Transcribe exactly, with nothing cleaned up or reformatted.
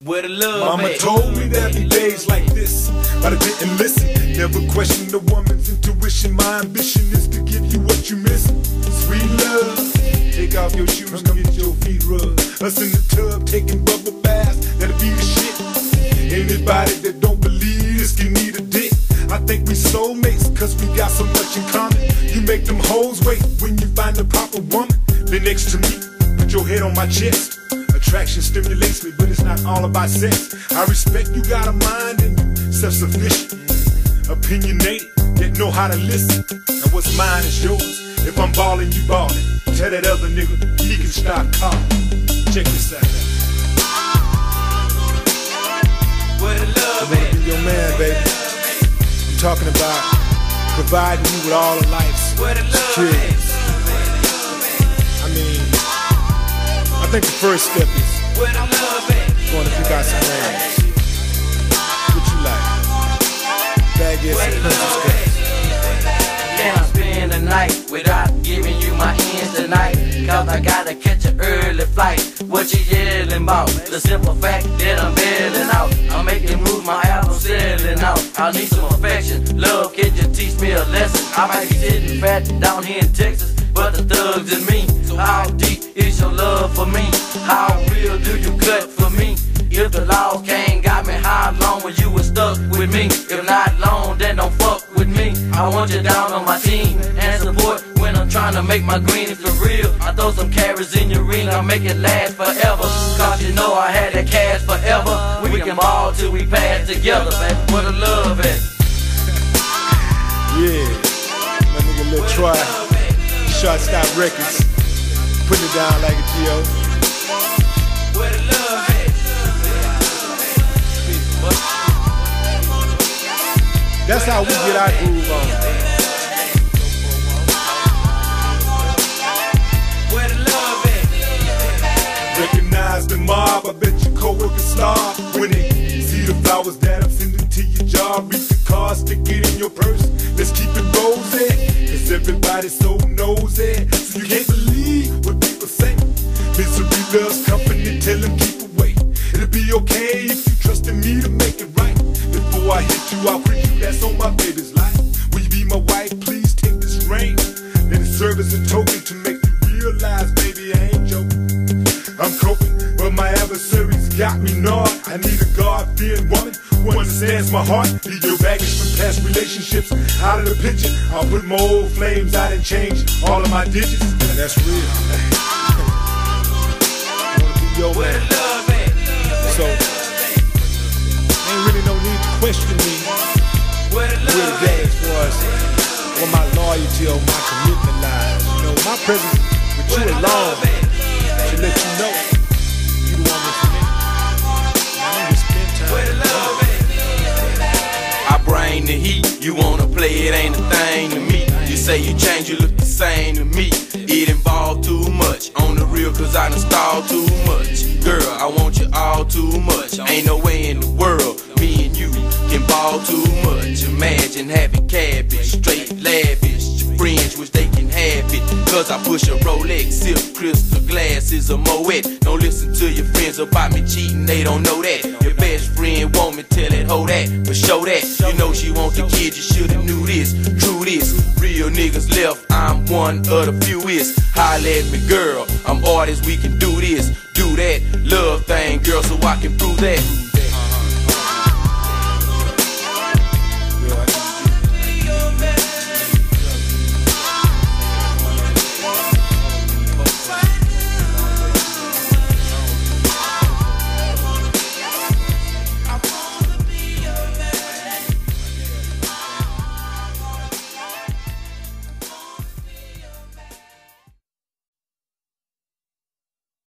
Where the love Mama at? told me there'd be days like this, but I didn't listen. Never questioned a woman's intuition. My ambition is to give you what you miss. Sweet love, take off your shoes, come get your feet rubbed. Us in the tub taking bubble baths, that'll be the shit. Anybody that don't believe this can need a dick. I think we soulmates, cause we got so much in common. You make them hoes wait when you find the proper woman. Then next to me, put your head on my chest. Attraction stimulates me, but it's not all about sex. I respect you got a mind and you self-sufficient, opinionated, yet know how to listen. And what's mine is yours. If I'm ballin', you ballin'. Tell that other nigga he can stop calling. Check this out. Where the love I'm gonna at? be your man, baby. I'm talking about providing you with all of life's Where the love security. at? I mean, I think the first step is Where the love at? going to pick out some rings. What you like? Baguettes Where and the princess love cuts. at? Can I spend the night without giving you my hands tonight? Cause I gotta catch an early flight. What you yelling about? The simple fact that I'm bailing out. I'm making moves, my album selling out. I need some affection, love, can you teach me a lesson? I might be sitting fat down here in Texas, but the thugs in me. So how deep is your love for me? How real do you cut for me? If the laws can't got me, how long when you was stuck with me? If not long, then don't fuck with me. I want you down on my team and support when I'm trying to make my greenies for real. I throw some carrots in your ring, I'll make it last forever. Cause you know I had that cash forever. We can ball till we pass together, baby. Where the love at? Yeah, my nigga Lil Troy, Short Stop Records, putting it down like a G O. Where the love at? That's how we get our groove on. Where the love at? Recognize the mob, I bet your coworkers starve when they see the flowers that I'm sending to your job. Read the car, stick it in your purse. Let's keep it rosy, cause everybody's so nosy. So you can't believe what people say. Misery loves company, tell them keep away. It'll be okay if you trust in me to make it right. Before I hit you, I'll greet you, that's on my baby's life. Will you be my wife? Please take this ring. Let it serve as a token to make you realize, baby, I ain't joking. I'm coping, but my adversaries got me gnawed. I need a God-fearing woman who understands my heart. Leave your baggage from past relationships out of the picture. I'll put my old flames out and change all of my digits. And that's real. I wanna be your Where man. the love at? So, ain't really no need to question me. Where the Where love the day at? as far as where my loyalty or my commitment lies. You know, my presence with Where you the alone love at? should let you know you the one for me. I need to spend time. Where the love at? I bring the heat, you wanna play, it ain't a thing to me. You say you change, you look the same to me. It involved too much, on the real cause I done stalled too much. Girl, I want you all too much. Ain't no way in the world, me and you can ball too much. Imagine having cabbage, straight lavish. Your friends wish they can have it, cause I push a Rolex, sip crystal glasses of Moet. Don't listen to your friends about me cheating, they don't know that. Your best friend want me, tell it, hold that, but show that. You know she want the kid, you should've knew this. True this, real niggas left, I'm one of the fewest. Holla at me, girl, I'm artist, we can do this, do that. Love thing, girl, so I can prove that.